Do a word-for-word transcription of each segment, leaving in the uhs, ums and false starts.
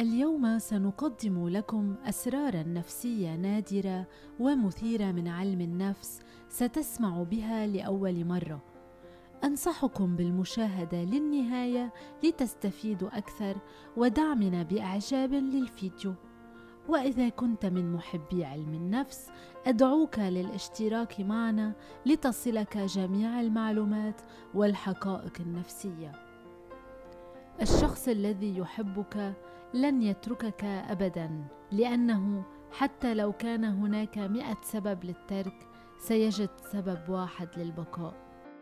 اليوم سنقدم لكم أسرارا نفسية نادرة ومثيرة من علم النفس ستسمع بها لأول مرة. أنصحكم بالمشاهدة للنهاية لتستفيدوا أكثر ودعمنا بإعجاب للفيديو. وإذا كنت من محبي علم النفس أدعوك للاشتراك معنا لتصلك جميع المعلومات والحقائق النفسية. الشخص الذي يحبك لن يتركك أبداً، لأنه حتى لو كان هناك مئة سبب للترك سيجد سبب واحد للبقاء.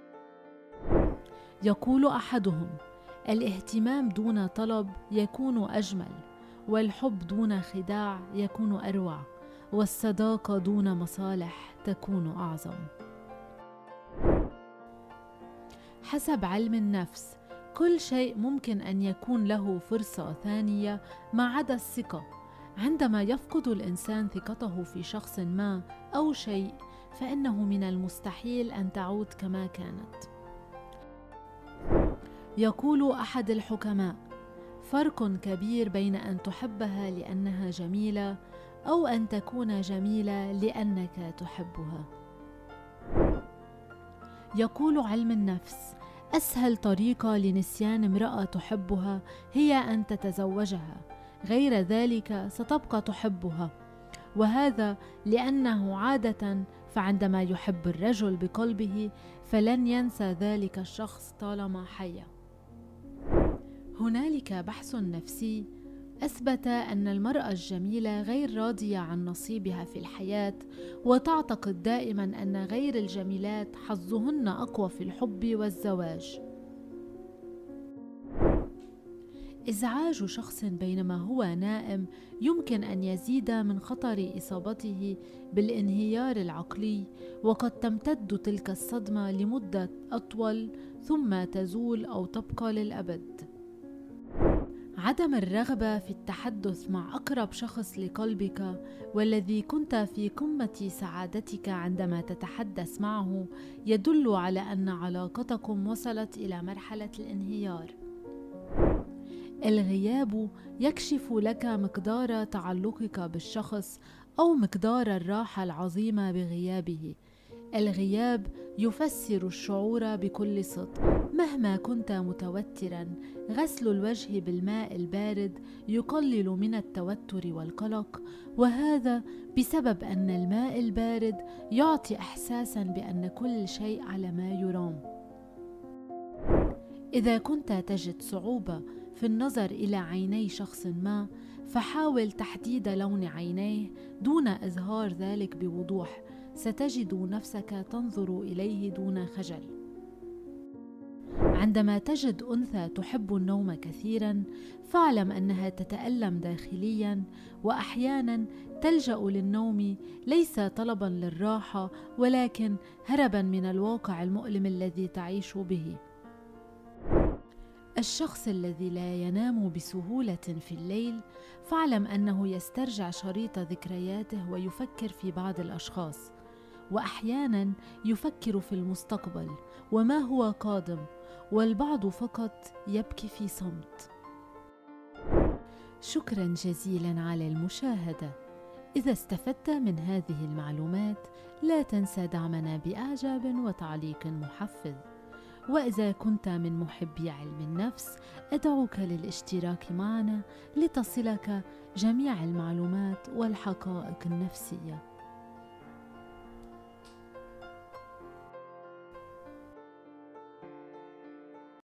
يقول أحدهم: الاهتمام دون طلب يكون أجمل، والحب دون خداع يكون أروع، والصداقة دون مصالح تكون أعظم. حسب علم النفس كل شيء ممكن أن يكون له فرصة ثانية ما عدا الثقة. عندما يفقد الإنسان ثقته في شخص ما أو شيء فإنه من المستحيل أن تعود كما كانت. يقول أحد الحكماء: فرق كبير بين أن تحبها لأنها جميلة أو أن تكون جميلة لأنك تحبها. يقول علم النفس: أسهل طريقة لنسيان امرأة تحبها هي أن تتزوجها، غير ذلك ستبقى تحبها، وهذا لأنه عادة فعندما يحب الرجل بقلبه فلن ينسى ذلك الشخص طالما حي. هنالك بحث نفسي أثبت أن المرأة الجميلة غير راضية عن نصيبها في الحياة، وتعتقد دائما أن غير الجميلات حظهن أقوى في الحب والزواج. إزعاج شخص بينما هو نائم يمكن أن يزيد من خطر إصابته بالانهيار العقلي، وقد تمتد تلك الصدمة لمدة أطول ثم تزول أو تبقى للأبد. عدم الرغبة في التحدث مع أقرب شخص لقلبك والذي كنت في قمة سعادتك عندما تتحدث معه يدل على أن علاقتكم وصلت إلى مرحلة الانهيار. الغياب يكشف لك مقدار تعلقك بالشخص أو مقدار الراحة العظيمة بغيابه. الغياب يفسر الشعور بكل صدق. مهما كنت متوترا، غسل الوجه بالماء البارد يقلل من التوتر والقلق، وهذا بسبب أن الماء البارد يعطي إحساسا بأن كل شيء على ما يرام. إذا كنت تجد صعوبة في النظر إلى عيني شخص ما، فحاول تحديد لون عينيه دون إظهار ذلك بوضوح، ستجد نفسك تنظر إليه دون خجل. عندما تجد أنثى تحب النوم كثيرا فاعلم أنها تتألم داخليا، وأحيانا تلجأ للنوم ليس طلبا للراحة ولكن هربا من الواقع المؤلم الذي تعيش به. الشخص الذي لا ينام بسهولة في الليل فاعلم أنه يسترجع شريط ذكرياته ويفكر في بعض الأشخاص، وأحيانا يفكر في المستقبل وما هو قادم، والبعض فقط يبكي في صمت. شكرا جزيلا على المشاهدة. إذا استفدت من هذه المعلومات لا تنسى دعمنا بإعجاب وتعليق محفز. وإذا كنت من محبي علم النفس أدعوك للاشتراك معنا لتصلك جميع المعلومات والحقائق النفسية.